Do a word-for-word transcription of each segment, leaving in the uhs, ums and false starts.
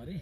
अरे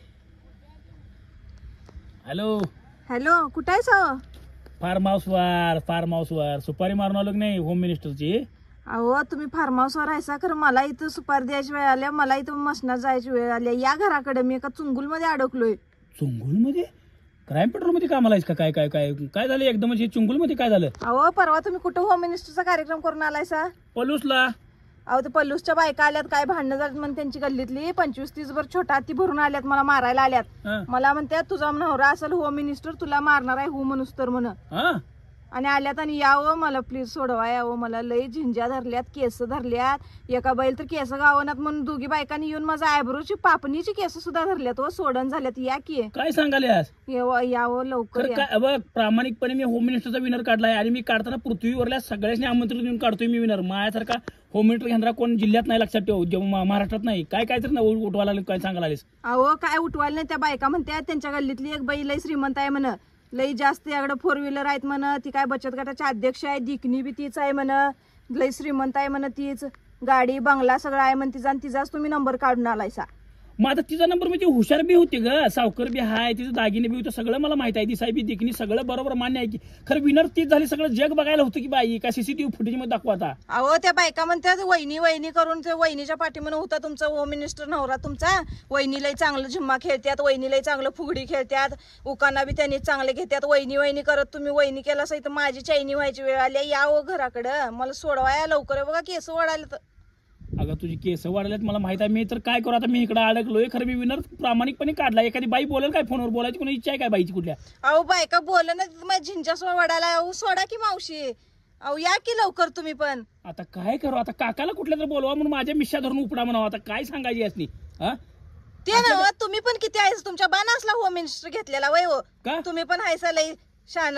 hello hello, कुठे आहेस? फार्म हाऊस वर फार्म हाऊस वर सुपारी मारून आलो की नाही होम मिनिस्टरची. अहो तुम्ही फार्म हाऊसवर आहेसा, खरं मला इथं सुपारी द्यायची वेळ आल्या, मला इथं मसनात जायची वेळ आली. या घराकडे मी एका चुंगुल मध्ये अडकलोय. चुंगुल मध्ये? क्राईम पेट्रोल मध्ये कामाला आहेस का? काय काय काय काय झालं एकदम? चुंगुल मध्ये काय झालं? अहो परवा तुम्ही कुठं होम मिनिस्टरचा कार्यक्रम करून आलायसा? पलूसला. अहो ते पल्लूसच्या बायका आल्यात, काय भांडणं झाली म्हणून त्यांची गल्लीतली पंचवीस तीस भर छोटा ती भरून आल्यात, मला मारायला आल्यात. हा. मला म्हणतात तुझा नवरा असेल होम मिनिस्टर, तुला मारणार आहे हो म्हणूस तर म्हण. हा आणि आल्यात आणि यावं मला प्लीज सोडवा यावं. मला लई झिंज्या धरल्यात, केस धरल्यात. एका बैल तर केस गावनात म्हणून दोघी बायकांनी येऊन माझ्या आयब्रोची पापणीची केस सुद्धा धरल्यात व सोडण झाल्यात. या की काय सांगाल्यास? यावं यावं लवकर खरं या. काय बघ, प्रामाणिकपणे मी होम मिनिस्टरचा विनर काढलाय आणि मी काढताना पृथ्वीवरल्या सगळ्यांनी आमंत्रण देऊन काढतोय मी विनर. माझ्यासारखा होम मिनिस्टर घेणारा कोण जिल्ह्यात नाही, लक्षात ठेव. जेव्हा महाराष्ट्रात नाही. काय काय तर उठवायला लागले, काय सांगायला लागलेस? अहो काय उठवायला नाही, त्या बायका म्हणतात त्यांच्या गल्लीतली एक बाई लई श्रीमंत आहे म्हण, लई जास्त याकडे फोर व्हीलर आहेत म्हण, ती काय बचत गटाच्या अध्यक्ष आहे, दिकनी बी तीच आहे म्हण, लई श्रीमंत आहे म्हण, तीच गाडी बंगला सगळं आहे म्हण तिचा, आणि तिचाच तुम्ही नंबर काढून आलायसा. मग आता तिचा नंबर म्हणजे हुशार बी होती ग, सावकर बी हाय, तिचं दागिने बी होतं, सगळं मला माहित आहे. ती साहेबी दिकनी सगळं बरोबर मान्य आहे की. खरं विनर तीच झाली, सगळं जग बघायला होतं की बाई का सीसीटीव्ही फुटेज मध्ये दाखवा आता. अहो त्या बायका म्हणतात वहिनी वहिनी करून, ते वहिनीच्या पाठीमध्ये होता तुमचा होम मिनिस्टर नवरा तुमचा. वहिनी लई चांगलं झिम्मा खेळतात, वहिनी लई चांगलं फुगडी खेळतात, उकाना बी त्यांनी चांगले घेतात. वहिनी वहिनी करत तुम्ही वहिनी केला असं इथं माझी चैनी व्हायची वेळ आली. या हो घराकडं, मला सोडवाया लवकर आहे बघा, केस वाढायला. अगं तुझी केस वाढल्यात मला माहित आहे, मी तर काय करू आता, मी इकडे अडकलोय. खरं मी विनर प्रामाणिकपणे काढला. एखादी बाई बोलेल काय फोनवर? बोलायची कोणी इच्छा आहे काय बाईची कुठल्या? अहो बायका बोल ना, माझ्या झिंजा सो वाढायला. अहो सोडा की मावशी, अहो या की लवकर तुम्ही पण. आता काय करू? आता काकाला कुठल्या तर बोलवा म्हणून माझ्या मिशा धरून उपडा म्हणावं. आता काय सांगायची असली? हा ते ना तुम्ही पण किती आहेस, तुमच्या बाणासला होम मिनिस्टर घेतलेला वय हो का? तुम्ही पण हायसा लई शान.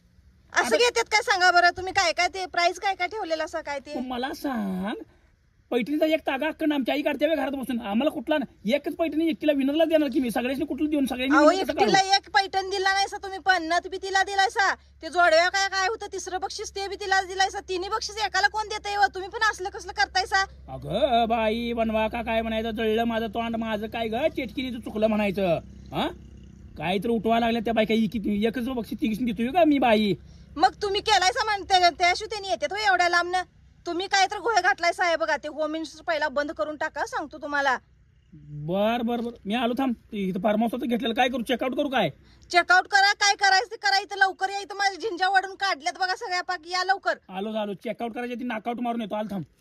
असं घेतात काय सांगा बरं तुम्ही? काय काय ते प्राइस काय काय ठेवलेलं असं काय ते? मला सांग, पैठणीचा एक तागा अक्कन आमच्या आई काढते घरात बसून, आम्हाला कुठला एकच पैठणी एकटीला विनरला देणार की मी? सगळ्यांनी कुठलं देऊन अहो सगळ्यांनी एकटीला एक पैठण दिला नाहीसा तुम्ही, पण नथ बी तिला दिलायसा, ते जोडव्या काय काय होतं तिसरं बक्षीस ते बी तिला दिलायसा. तिन्ही बक्षीस एकाला कोण देतंय हो? तुम्ही पण असलं कसलं करतायसा? अगं बाई बनवा का काय म्हणायचं, जळलं माझं तोंड, माझं काय ग चेटकीने चुकलं म्हणायचं. हा काय तर उठवा लागल्या त्या बायका, एकच बक्षीस तिघीस देतोय का मी बाई? मग तुम्ही केलायसा म्हणते त्याशिवाय त्यांनी येतात हो एवढ्या लांबनं. तुम्ही काय तर घोळ घातलाय साहेब बघा. ते होम मिनिस्टर पहिला बंद करून टाका, सांगतो तुम्हाला. बर बर बर मी आलो, थांब. इथं फार्म हाऊस घेतलेलं, काय करू? चेकआउट करू काय? चेकआउट करा, काय करायचं ते करा. इथं लवकर या, इथं माझ्या झिंजा वाढून काढल्यात बघा सगळ्या पाक. या लवकर. आलो आलो, चेकआउट करायची ती नाकआउट मारून येतो. आलो, थांब.